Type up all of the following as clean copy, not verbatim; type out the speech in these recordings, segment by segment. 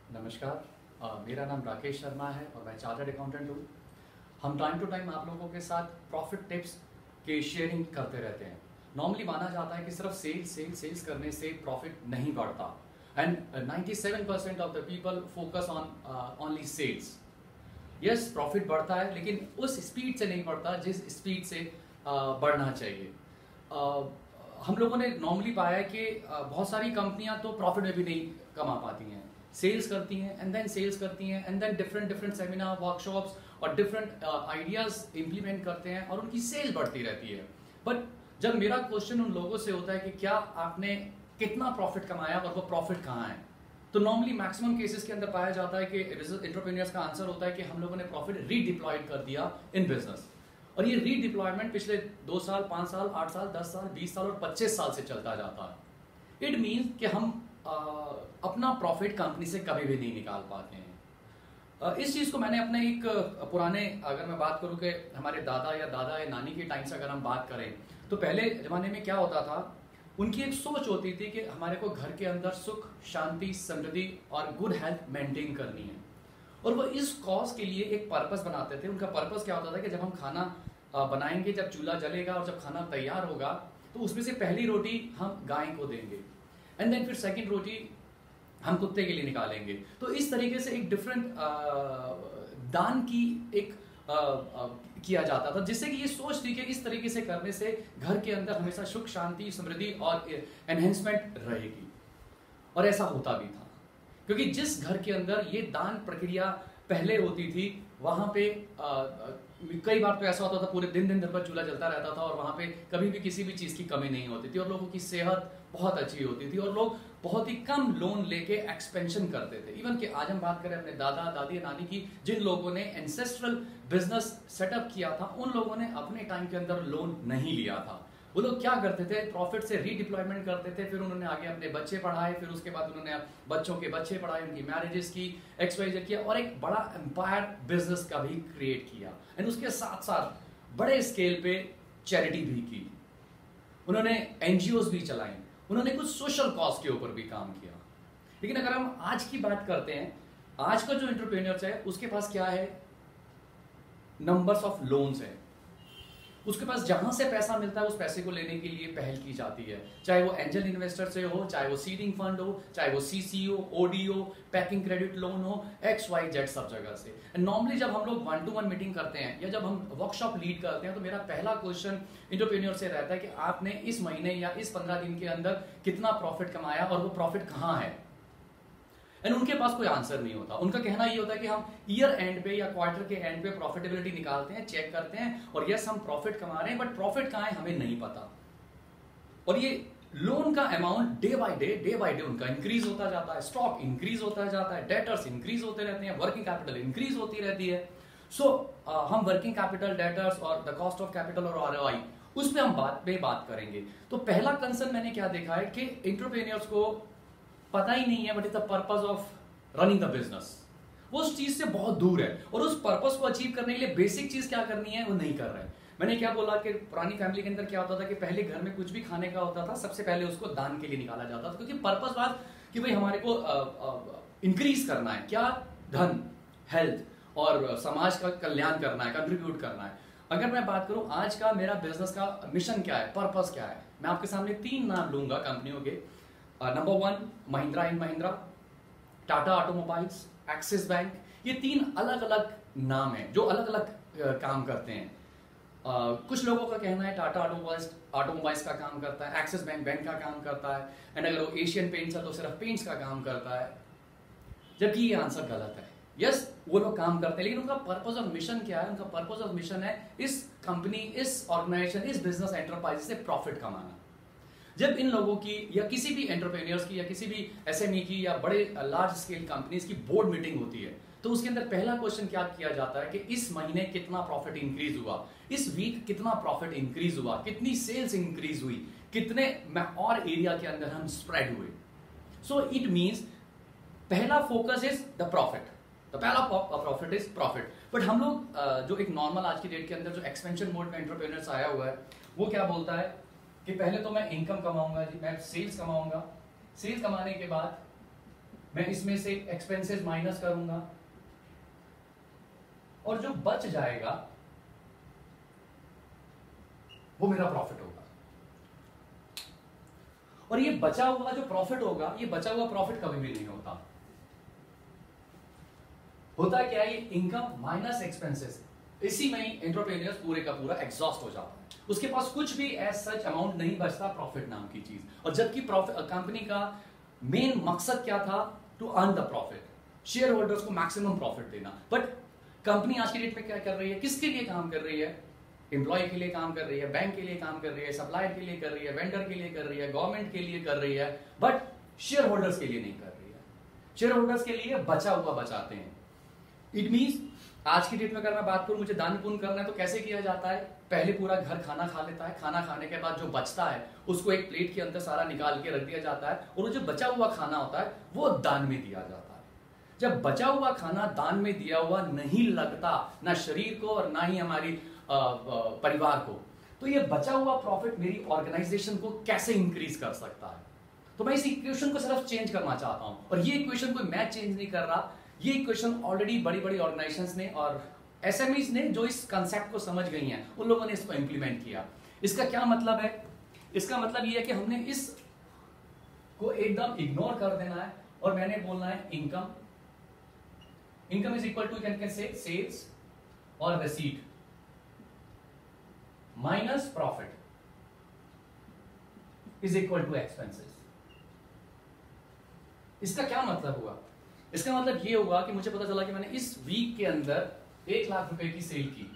नमस्कार। मेरा नाम राकेश शर्मा है और मैं चार्टर्ड अकाउंटेंट हूँ। हम टाइम टू टाइम आप लोगों के साथ प्रॉफिट टिप्स की शेयरिंग करते रहते हैं। नॉर्मली माना जाता है कि सिर्फ सेल्स करने से प्रॉफिट नहीं बढ़ता and 97% of the people focus on only sales. Yes, profit बढ़ता है लेकिन उस स्पीड से नहीं बढ़ता जिस स्पीड से बढ़ना चाहिए। हम लोगों ने नॉर्मली पाया है कि बहुत सारी कंपनियां तो प्रॉफिट में भी नहीं कमा पाती हैं। सेल्स करती हैं एंड देन सेल्स करती हैं and then different seminar workshops और डिफरेंट आइडियाज इंप्लीमेंट करते हैं और उनकी सेल बढ़ती रहती है। बट जब मेरा क्वेश्चन उन लोगों से होता है कि क्या आपने कितना प्रॉफिट कमाया और वो प्रॉफिट कहाँ है, तो नॉर्मली मैक्सिमम केसेस के अंदर पाया जाता है कि एंटरप्रेन्योर्स का आंसर होता है कि हम लोगों ने प्रॉफिट रीडिप्लॉयड कर दिया इन बिजनेस। और ये रीडिप्लॉयमेंट पिछले 2 साल, 5 साल, 8 साल, 10 साल, 20 साल और 25 साल से चलता जाता है। इट मीन्स कि हम अपना प्रॉफिट कंपनी से कभी भी नहीं निकाल पाते हैं। इस चीज को मैंने अपने एक पुराने, अगर मैं बात करूं कि हमारे दादा या नानी के टाइम से अगर हम बात करें, तो पहले जमाने में क्या होता था, उनकी एक सोच होती थी कि हमारे को घर के अंदर सुख, शांति, समृद्धि और गुड हेल्थ मेंटेन करनी है। और वो इस कॉज के लिए एक पर्पस बनाते थे। उनका पर्पस क्या होता था कि जब हम खाना बनाएंगे, जब चूल्हा जलेगा और जब खाना तैयार होगा, तो उसमें से पहली रोटी हम गाय को देंगे एंड देन फिर सेकंड रोटी हम कुत्ते के लिए निकालेंगे। तो इस तरीके से एक डिफरेंट दान की एक किया जाता था, जिससे कि ये सोच थी कि इस तरीके से करने से घर के अंदर हमेशा सुख, शांति, समृद्धि और एनहेंसमेंट रहेगी। और ऐसा होता भी था, क्योंकि जिस घर के अंदर ये दान प्रक्रिया पहले होती थी, वहां पे कई बार तो ऐसा होता था पूरे दिन भर चूल्हा जलता रहता था और वहां पे कभी भी किसी भी चीज की कमी नहीं होती थी और लोगों की सेहत बहुत अच्छी होती थी और लोग बहुत ही कम लोन लेके एक्सपेंशन करते थे। इवन कि आज हम बात करें अपने दादा दादी नानी की, जिन लोगों ने एंसेस्ट्रल बिजनेस सेटअप किया था, उन लोगों ने अपने टाइम के अंदर लोन नहीं लिया था। वो लोग क्या करते थे, प्रॉफिट से रीडिप्लॉयमेंट करते थे, फिर उन्होंने आगे अपने बच्चे पढ़ाए, फिर उसके बाद उन्होंने बच्चों के बच्चे पढ़ाए, उनकी मैरिजेस की, XYZ किया और एक बड़ा एम्पायर बिजनेस का भी क्रिएट किया। एंड उसके साथ साथ बड़े स्केल पे चैरिटी भी की, उन्होंने NGOs भी चलाई, उन्होंने कुछ सोशल कॉज के ऊपर भी काम किया। लेकिन अगर हम आज की बात करते हैं, आज का जो एंटरप्रेन्योर्स है उसके पास क्या है, नंबर्स ऑफ लोन्स है। उसके पास जहां से पैसा मिलता है उस पैसे को लेने के लिए पहल की जाती है, चाहे वो एंजल इन्वेस्टर से हो, चाहे वो सीडिंग फंड हो, चाहे वो CCO, ODO, packing credit loan हो, XYZ सब जगह से। नॉर्मली जब हम लोग 1-to-1 मीटिंग करते हैं या जब हम वर्कशॉप लीड करते हैं, तो मेरा पहला क्वेश्चन एंटरप्रेन्योर से रहता है कि आपने इस महीने या इस 15 दिन के अंदर कितना प्रॉफिट कमाया और वो प्रॉफिट कहाँ है। एंड उनके पास कोई आंसर नहीं होता। उनका कहना ये होता है कि हम ईयर एंड पे या क्वार्टर के एंड पे प्रॉफिटेबिलिटी निकालते हैं, चेक करते हैं और यस हम प्रॉफिट कमा रहे हैं, बट प्रॉफिट कहाँ है हमें नहीं पता। और ये लोन का अमाउंट डे बाय डे उनका इंक्रीज होता जाता है, स्टॉक इंक्रीज होता जाता है, डेटर्स इंक्रीज होते रहते हैं, वर्किंग कैपिटल इंक्रीज होती रहती है। सो हम वर्किंग कैपिटल, डेटर्स और द कॉस्ट ऑफ कैपिटल और ROI, उस पर हम बात करेंगे। तो पहला कंसर्न मैंने क्या देखा है कि एंटरप्रेन्योर्स को पता ही नहीं है what is the purpose of running the business. वो उस चीज से बहुत दूर है और उस पर्पस को अचीव करने के लिए बेसिक चीज क्या करनी है वो नहीं कर रहे हैं। मैंने क्या बोला कि पुरानी फैमिली के अंदर क्या होता था कि पहले घर में कुछ भी खाने का होता था, सबसे पहले उसको दान के लिए निकाला जाता था, क्योंकि पर्पस बात कि भाई हमारे को इंक्रीज करना है, क्या, धन, हेल्थ और समाज का कल्याण करना है, कंट्रीब्यूट करना है। अगर मैं बात करूं आज का मेरा बिजनेस का मिशन क्या है, पर्पस क्या है, मैं आपके सामने 3 नाम लूंगा कंपनियों के। Number 1 Mahindra and Mahindra, Tata automobiles, Axis bank. ये 3 अलग अलग नाम हैं जो अलग अलग काम करते हैं। कुछ लोगों का कहना है टाटा ऑटोमोबाइल्स का काम करता है, एक्सिस बैंक का काम करता है, एंड अगर वो एशियन पेंट्स है तो सिर्फ पेंट्स का काम करता है, जबकि ये आंसर गलत है। यस, वो लोग काम करते हैं, लेकिन उनका पर्पस और मिशन क्या है? उनका पर्पस और मिशन है इस कंपनी, इस ऑर्गेनाइजेशन, इस बिजनेस एंटरप्राइज से प्रॉफिट कमाना। जब इन लोगों की या किसी भी एंटरप्रेन्योर्स की या किसी भी SME की या बड़े लार्ज स्केल कंपनीज की बोर्ड मीटिंग होती है, तो उसके अंदर पहला क्वेश्चन क्या किया जाता है कि इस महीने कितना प्रॉफिट इंक्रीज हुआ, इस वीक कितना प्रॉफिट इंक्रीज हुआ, कितनी सेल्स इंक्रीज हुई, कितने और एरिया के अंदर हम स्प्रेड हुए। सो इट मीन्स पहला फोकस इज द प्रॉफिट, तो पहला प्रॉफिट इज प्रॉफिट। बट हम लोग जो एक नॉर्मल आज की डेट के अंदर जो एक्सपेंशन मोड में एंटरप्रेन्योर्स आया हुआ है, वो क्या बोलता है कि पहले तो मैं इनकम कमाऊंगा जी, मैं सेल्स कमाऊंगा, सेल्स कमाने के बाद मैं इसमें से एक्सपेंसेस माइनस करूंगा और जो बच जाएगा वो मेरा प्रॉफिट होगा। और ये बचा हुआ जो प्रॉफिट होगा, ये बचा हुआ प्रॉफिट कभी भी नहीं होता। होता क्या है, ये इनकम माइनस एक्सपेंसेस, इसी में ही एंटरप्रेन्योर्स पूरे का पूरा एग्जॉस्ट हो जाता है। उसके पास कुछ भी एज सच अमाउंट नहीं बचता प्रॉफिट नाम की चीज। और जबकि कंपनी का मेन मकसद क्या था, to earn the profit, shareholders को मैक्सिमम प्रॉफिट देना। बट कंपनी आज की डेट में क्या कर रही है, किसके लिए काम कर रही है, एम्प्लॉय के लिए काम कर रही है, बैंक के लिए काम कर रही है, सप्लायर के लिए कर रही है, वेंडर के लिए कर रही है, गवर्नमेंट के लिए कर रही है, बट शेयर होल्डर्स के लिए नहीं कर रही है। शेयर होल्डर्स के लिए बचा हुआ बचाते हैं। इट मींस आज की डेट में अगर मैं बात करूं, मुझे दान पुण्य करना है तो कैसे किया जाता है, पहले पूरा घर खाना खा लेता है, खाना खाने के बाद जो बचता है उसको एक प्लेट के अंदर सारा निकाल के रख दिया जाता है, और वो जो बचा हुआ खाना होता है वो दान में दिया जाता है। जब बचा हुआ खाना दान में दिया हुआ नहीं लगता ना शरीर को और ना ही हमारी परिवार को, तो ये बचा हुआ प्रॉफिट मेरी ऑर्गेनाइजेशन को कैसे इंक्रीज कर सकता है। तो मैं इस इक्वेशन को सिर्फ चेंज करना चाहता हूं, और ये इक्वेशन कोई मैं चेंज नहीं कर रहा, ये इक्वेशन ऑलरेडी बड़ी बड़ी ऑर्गेनाइजेशंस ने और एसएमईज ने जो इस कंसेप्ट को समझ गई हैं उन लोगों ने इसको इंप्लीमेंट किया। इसका क्या मतलब है, इसका मतलब ये है कि हमने इस को एकदम इग्नोर कर देना है और मैंने बोलना है income, income is equal to can से सेल्स और receipt minus profit is equal to expenses. इसका क्या मतलब हुआ, इसका मतलब ये हुआ कि मुझे पता चला कि मैंने इस वीक के अंदर 1 लाख रुपए की सेल की,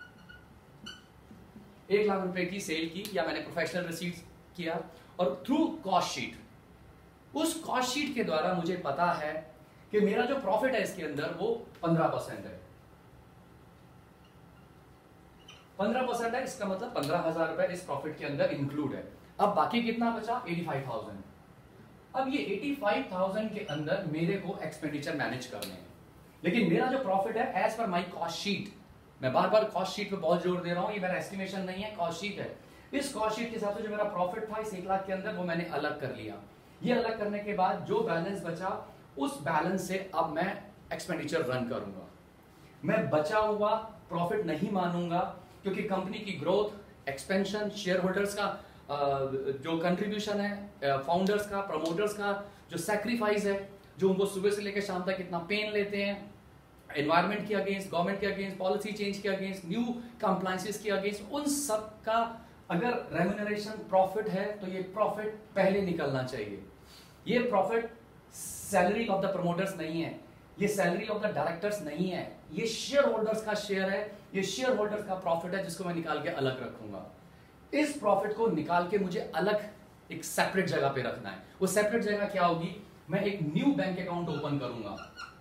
1 लाख रुपए की सेल की, या मैंने प्रोफेशनल रिसीट्स किया, और थ्रू कॉस्ट शीट, उस कॉस्ट शीट के द्वारा मुझे पता है कि मेरा जो प्रॉफिट है इसके अंदर वो 15% है, 15% है। इसका मतलब 15,000 रुपए इस प्रॉफिट के अंदर इंक्लूड है। अब बाकी कितना बचा, 85,000। अब ये 85,000 के अंदर मेरे को एक्सपेंडिचर मैनेज करने हैं, लेकिन मेरा जो प्रॉफिट है as per my cost sheet, मैं बार बार कॉस्ट शीट पे बहुत जोर दे रहा हूं, ये मेरा एस्टिमेशन नहीं है, कॉस्ट शीट है। इस कॉस्ट शीट के हिसाब से जो मेरा प्रॉफिट था इस 1 लाख के अंदर वो मैंने अलग कर लिया। ये अलग करने के बाद जो बैलेंस बचा, उस बैलेंस से अब मैं एक्सपेंडिचर रन करूंगा। मैं बचा हुआ प्रॉफिट नहीं मानूंगा, क्योंकि कंपनी की ग्रोथ, एक्सपेंशन, शेयर होल्डर्स का जो कंट्रीब्यूशन है, फाउंडर्स का, प्रमोटर्स का जो सैक्रिफाइस है, जो उनको सुबह से लेकर शाम तक कितना पेन लेते हैं, एनवायरमेंट के अगेंस्ट, गवर्नमेंट के अगेंस्ट, पॉलिसी चेंज के अगेंस्ट, न्यू कंप्लायंसेस के अगेंस्ट, उन सब का अगर रेम्यूनरेशन प्रॉफिट है तो ये प्रॉफिट पहले निकलना चाहिए। ये profit salary of the promoters नहीं है, ये सैलरी ऑफ द डायरेक्टर्स नहीं है, ये शेयर होल्डर्स का शेयर है, ये शेयर होल्डर्स का प्रॉफिट है, जिसको मैं निकाल के अलग रखूंगा। इस प्रॉफिट को निकाल के मुझे अलग एक सेपरेट जगह पे रखना है। वो सेपरेट जगह क्या होगी, मैं एक न्यू बैंक अकाउंट ओपन करूंगा।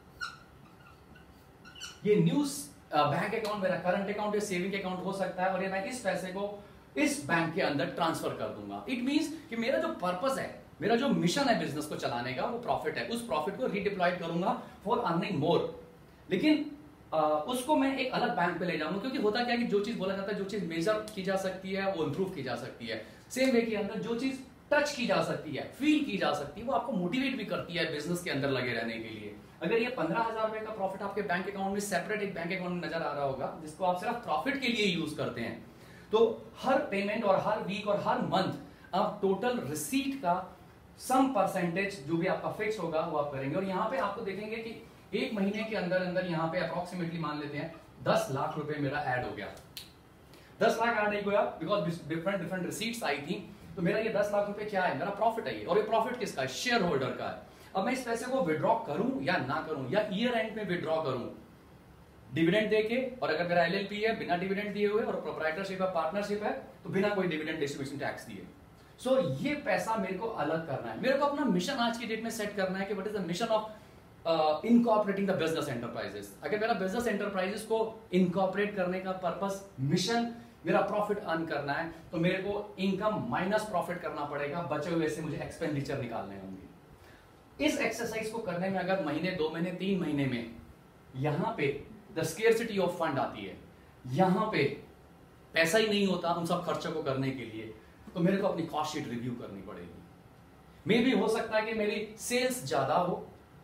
ये न्यू बैंक अकाउंट मेरा करंट अकाउंट या सेविंग अकाउंट हो सकता है, और ये मैं इस पैसे को इस बैंक के अंदर ट्रांसफर कर दूंगा। इट मींस कि मेरा जो पर्पस है, मेरा जो मिशन है बिजनेस को चलाने का, वो प्रॉफिट है। उस प्रॉफिट को रीडिप्लॉयड करूंगा फॉर अर्निंग मोर, लेकिन उसको मैं एक अलग बैंक पे ले जाऊंगा। क्योंकि होता क्या है कि जो चीज बोला जाता है, जो चीज मेजर की जा सकती है वो इंप्रूव की जा सकती है। सेम वे के अंदर जो चीज टच की जा सकती है, फील की जा सकती है, वो आपको मोटिवेट भी करती है बिजनेस के अंदर लगे रहने के लिए। अगर ये 15,000 रुपए का प्रॉफिट आपके बैंक अकाउंट में सेपरेट एक बैंक अकाउंट में नजर आ रहा होगा, जिसको आप सिर्फ प्रॉफिट के लिए यूज करते हैं, तो हर पेमेंट और हर वीक और हर मंथ आप टोटल रिसीट का सम परसेंटेज जो भी आपका फिक्स होगा वो आप करेंगे। और यहाँ पे आपको देखेंगे कि एक महीने के अंदर अंदर यहाँ पे अप्रोक्सीमेटली मान लेते हैं 10 लाख रुपए मेरा ऐड हो गया। 10 लाख ऐड नहीं हुआ बिकॉज डिफरेंट रिसीट्स आई थी, तो मेरा ये 10 लाख रुपए क्या है, मेरा प्रॉफिट है ये। और ये प्रॉफिट किसका है, शेयर होल्डर का है। अब मैं इस पैसे को विड्रॉ करूं या ना करूं, या ईयर एंड में विड्रॉ करूं डिविडेंड देके, और अगर मेरा एलएलपी है बिना डिविडेंड दिए हुए, और प्रोप्राइटरशिप है, पार्टनरशिप है, तो बिना कोई डिविडेंड डिस्ट्रीब्यूशन टैक्स दिए। सो ये पैसा मेरे को अलग करना है। मेरे को अपना मिशन आज की डेट में सेट करना है कि what is the mission of incorporating the business enterprises. अगर मेरा बिजनेस एंटरप्राइजेस को इनकॉर्पोरेट करने का पर्पस, मिशन मेरा प्रॉफिट अर्न करना है, तो मेरे को इनकम माइनस प्रॉफिट करना पड़ेगा, बचे हुए से मुझे एक्सपेंडिचर निकालने होंगे। इस एक्सरसाइज को करने में अगर महीने, 2 महीने, 3 महीने में यहां पे द स्केर्सिटी ऑफ फंड आती है, यहां पे पैसा ही नहीं होता उन सब खर्चों को करने के लिए, तो मेरे को अपनी कॉस्ट शीट रिव्यू करनी पड़ेगी। मे भी हो सकता है कि मेरी सेल्स ज्यादा हो,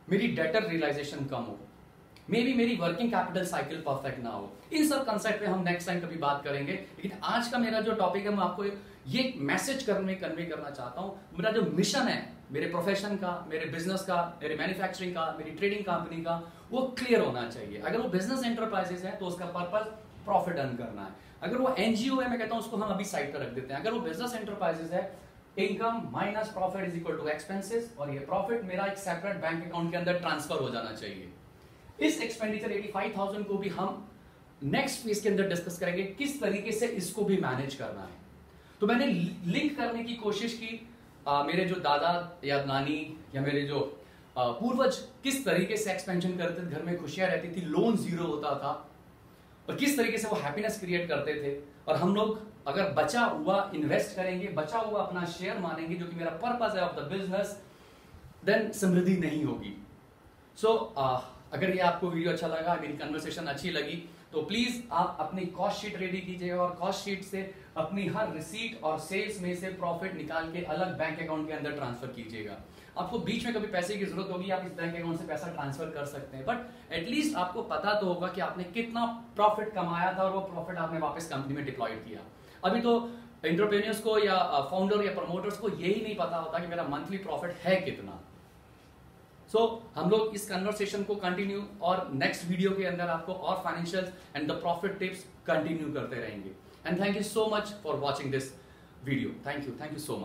मेरी डेटर रियलाइजेशन कम हो, मे बी मेरी वर्किंग कैपिटल साइकिल परफेक्ट ना हो। इन सब कंसेप्ट पे हम नेक्स्ट टाइम कभी बात करेंगे, लेकिन आज का मेरा जो टॉपिक है मैं आपको ये मैसेज कन्वे करना चाहता हूं। मेरा जो मिशन है मेरे प्रोफेशन का, मेरे बिजनेस का, मेरे मैन्युफैक्चरिंग का, मेरी ट्रेडिंग कंपनी का, वो क्लियर होना चाहिए। अगर वो बिजनेस एंटरप्राइजेस है तो उसका पर्पस प्रॉफिट अर्न करना है। अगर वो एनजीओ है, मैं कहता हूं उसको हम अभी साइड पर रख देते हैं। अगर वो बिजनेस एंटरप्राइजेस है, income minus profit is equal to expenses, और ये प्रॉफिट मेरा एक सेपरेट बैंक अकाउंट के अंदर ट्रांसफर हो जाना चाहिए। इस एक्सपेंडिचर 85,000 को भी हम नेक्स्ट फेज के अंदर डिस्कस करेंगे किस तरीके से इसको भी मैनेज करना है। तो मैंने लिंक करने की कोशिश की मेरे जो दादा या नानी या मेरे जो पूर्वज किस तरीके से एक्सपेंशन करते थे, घर में खुशियां रहती थी, लोन जीरो होता था, और किस तरीके से वो हैप्पीनेस क्रिएट करते थे। और हम लोग अगर बचा हुआ इन्वेस्ट करेंगे, बचा हुआ अपना शेयर मानेंगे, जो कि मेरा पर्पस है ऑफ द बिजनेस, देन समृद्धि नहीं होगी। सो अगर ये आपको वीडियो अच्छा लगा, मेरी कन्वर्सेशन अच्छी लगी, तो प्लीज आप अपनी कॉस्ट शीट रेडी कीजिएगा और कॉस्ट शीट से अपनी हर रिसीट और सेल्स में से प्रॉफिट निकाल के अलग बैंक अकाउंट के अंदर ट्रांसफर कीजिएगा। आपको बीच में कभी पैसे की जरूरत होगी, आप इस बैंक अकाउंट से पैसा ट्रांसफर कर सकते हैं, बट एटलीस्ट आपको पता तो होगा कि आपने कितना प्रॉफिट कमाया था और वो प्रॉफिट आपने वापस कंपनी में डिप्लॉयड किया। अभी तो एंटरप्रेन्योर्स को या फाउंडर या प्रमोटर्स को यही नहीं पता होता कि मेरा मंथली प्रॉफिट है कितना। सो हम लोग इस कन्वर्सेशन को कंटिन्यू और नेक्स्ट वीडियो के अंदर आपको और financial and the profit tips continue करते रहेंगे। And thank you so much for watching this video. Thank you so much.